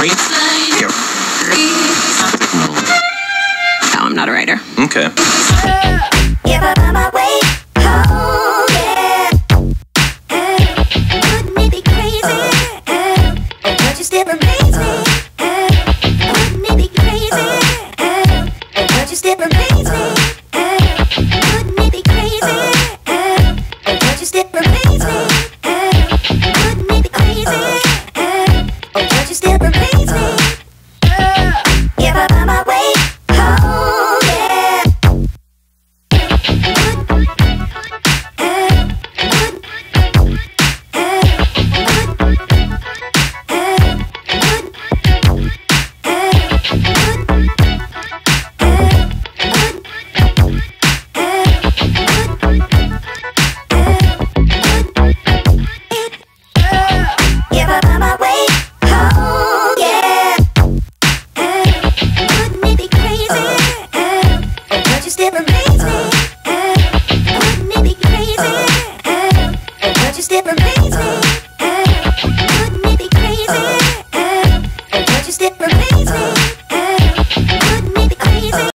No, I'm not a writer. Okay. Wouldn't it be crazy? But you still amaze me.